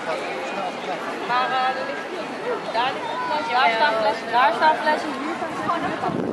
Maar er ligt hier ook. Daar ligt een flesje. Daar staan flessen. Daar staan flessen. Hier staan flessen.